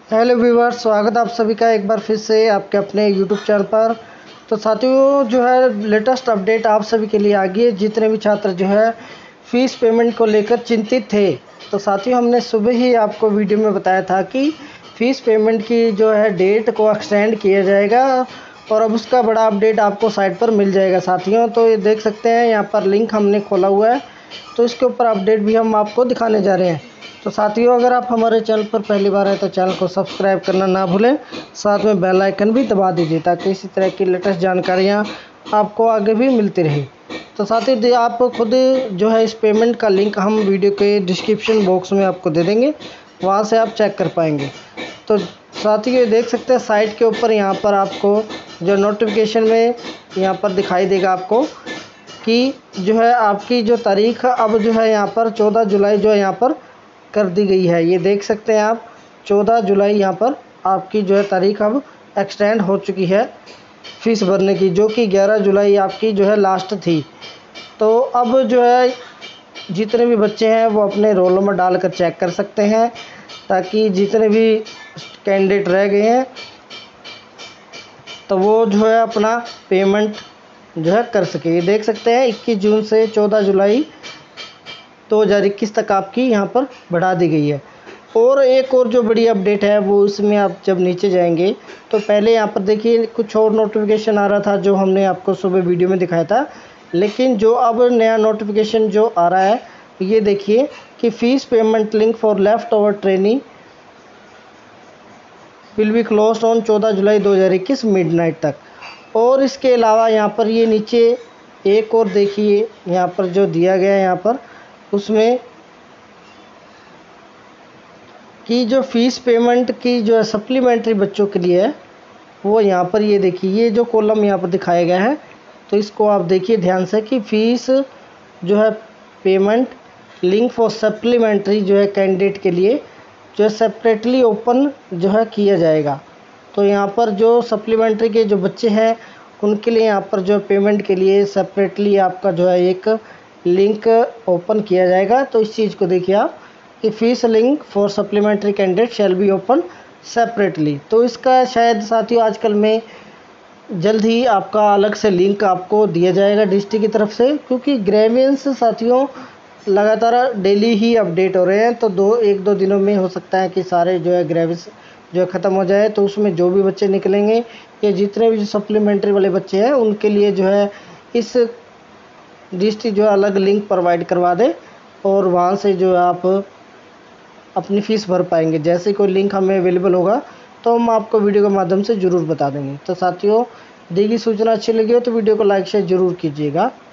Hello viewers, स्वागत है आप सभी का एक बार फिर से आपके अपने यूट्यूब चैनल पर। तो साथियों, जो है लेटेस्ट अपडेट आप सभी के लिए आ गई है। जितने भी छात्र जो है फ़ीस पेमेंट को लेकर चिंतित थे, तो साथियों हमने सुबह ही आपको वीडियो में बताया था कि फ़ीस पेमेंट की जो है डेट को एक्सटेंड किया जाएगा और अब उसका बड़ा अपडेट आपको साइट पर मिल जाएगा साथियों। तो ये देख सकते हैं, यहाँ पर लिंक हमने खोला हुआ है, तो इसके ऊपर अपडेट भी हम आपको दिखाने जा रहे हैं। तो साथियों, अगर आप हमारे चैनल पर पहली बार आए तो चैनल को सब्सक्राइब करना ना भूलें, साथ में बेल आइकन भी दबा दीजिए ताकि इसी तरह की लेटेस्ट जानकारियाँ आपको आगे भी मिलती रही। तो साथियों, आप खुद जो है इस पेमेंट का लिंक हम वीडियो के डिस्क्रिप्शन बॉक्स में आपको दे देंगे, वहाँ से आप चेक कर पाएंगे। तो साथियों, देख सकते हैं साइट के ऊपर यहाँ पर आपको जो नोटिफिकेशन में यहाँ पर दिखाई देगा आपको कि जो है आपकी जो तारीख अब जो है यहाँ पर 14 जुलाई जो है यहाँ पर कर दी गई है। ये देख सकते हैं आप, 14 जुलाई यहाँ पर आपकी जो है तारीख अब एक्सटेंड हो चुकी है फ़ीस भरने की, जो कि 11 जुलाई आपकी जो है लास्ट थी। तो अब जो है जितने भी बच्चे हैं वो अपने रोल नंबर डालकर चेक कर सकते हैं, ताकि जितने भी कैंडिडेट रह गए हैं तो वो जो है अपना पेमेंट जो है कर सके। ये देख सकते हैं 21 जून से 14 जुलाई 2021 तक आपकी यहाँ पर बढ़ा दी गई है। और एक और जो बड़ी अपडेट है वो इसमें आप जब नीचे जाएंगे तो पहले यहाँ पर देखिए कुछ और नोटिफिकेशन आ रहा था जो हमने आपको सुबह वीडियो में दिखाया था, लेकिन जो अब नया नोटिफिकेशन जो आ रहा है ये देखिए कि fees payment link for leftover training will be closed on 14 July 2021 midnight तक। और इसके अलावा यहाँ पर ये नीचे एक और देखिए यहाँ पर जो दिया गया है यहाँ पर उसमें कि जो फ़ीस पेमेंट की जो है सप्लीमेंट्री बच्चों के लिए है वो यहाँ पर ये देखिए ये जो कॉलम यहाँ पर दिखाया गया है, तो इसको आप देखिए ध्यान से कि फ़ीस जो है पेमेंट लिंक फॉर सप्लीमेंट्री जो है कैंडिडेट के लिए जो है सेपरेटली ओपन जो है किया जाएगा। तो यहाँ पर जो सप्लीमेंट्री के जो बच्चे हैं उनके लिए यहाँ पर जो पेमेंट के लिए सेपरेटली आपका जो है एक लिंक ओपन किया जाएगा। तो इस चीज़ को देखिए आप कि fees link for supplementary candidate shall be open separately. तो इसका शायद साथियों आजकल में जल्द ही आपका अलग से लिंक आपको दिया जाएगा डिस्ट्रिक्ट की तरफ से, क्योंकि ग्रेवियंस साथियों लगातार डेली ही अपडेट हो रहे हैं। तो एक दो दिनों में हो सकता है कि सारे जो है ग्रेवियंस जो है ख़त्म हो जाए, तो उसमें जो भी बच्चे निकलेंगे या जितने भी सप्लीमेंट्री वाले बच्चे हैं उनके लिए जो है इस डिस्ट्रिक्ट जो है अलग लिंक प्रोवाइड करवा दे और वहाँ से जो है आप अपनी फ़ीस भर पाएंगे। जैसे कोई लिंक हमें अवेलेबल होगा तो हम आपको वीडियो के माध्यम से ज़रूर बता देंगे। तो साथियों, दी गई सूचना अच्छी लगी हो तो वीडियो को लाइक शेयर ज़रूर कीजिएगा।